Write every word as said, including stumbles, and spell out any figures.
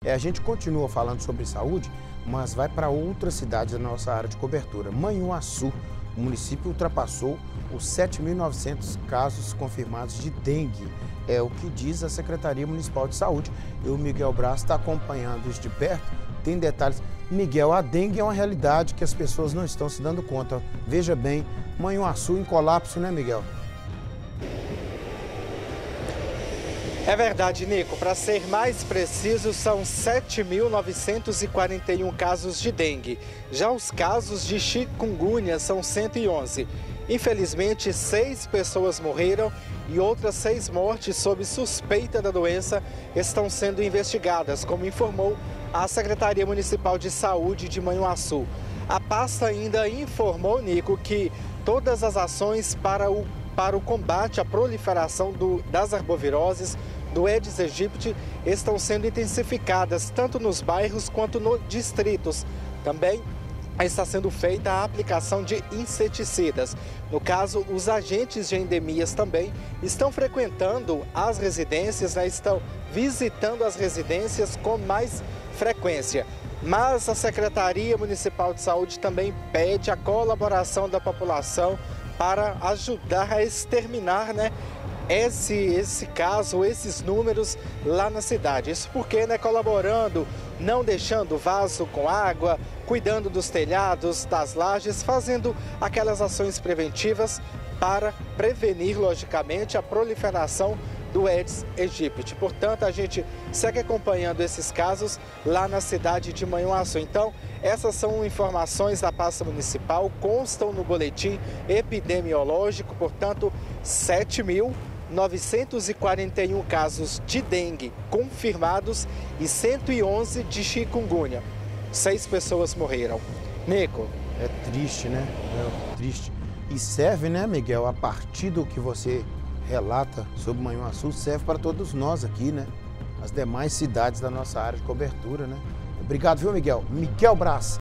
É, a gente continua falando sobre saúde, mas vai para outras cidades da nossa área de cobertura. Manhuaçu, o município ultrapassou os sete mil e novecentos casos confirmados de dengue. É o que diz a Secretaria Municipal de Saúde. E o Miguel Braz está acompanhando isso de perto. Tem detalhes. Miguel, a dengue é uma realidade que as pessoas não estão se dando conta. Veja bem, Manhuaçu em colapso, né, Miguel? É verdade, Nico. Para ser mais preciso, são sete mil novecentos e quarenta e um casos de dengue. Já os casos de chikungunya são cento e onze. Infelizmente, seis pessoas morreram e outras seis mortes sob suspeita da doença estão sendo investigadas, como informou a Secretaria Municipal de Saúde de Manhuaçu. A pasta ainda informou, Nico, que todas as ações para o, para o combate à proliferação do, das arboviroses, do Aedes aegypti, estão sendo intensificadas, tanto nos bairros quanto nos distritos. Também está sendo feita a aplicação de inseticidas. No caso, os agentes de endemias também estão frequentando as residências, né, estão visitando as residências com mais frequência. Mas a Secretaria Municipal de Saúde também pede a colaboração da população para ajudar a exterminar, né, esse, esse caso, esses números lá na cidade. Isso porque, né, colaborando, não deixando vaso com água, cuidando dos telhados, das lajes, fazendo aquelas ações preventivas para prevenir, logicamente, a proliferação do Aedes aegypti. Portanto, a gente segue acompanhando esses casos lá na cidade de Manhuaçu. Então, essas são informações da pasta municipal, constam no boletim epidemiológico, portanto, sete mil novecentos e quarenta e um casos de dengue confirmados e cento e onze de chikungunya. Seis pessoas morreram. Nico. É triste, né? É triste. E serve, né, Miguel, a partir do que você relata sobre Manhuaçu, serve para todos nós aqui, né? As demais cidades da nossa área de cobertura, né? Obrigado, viu, Miguel? Miguel Braz.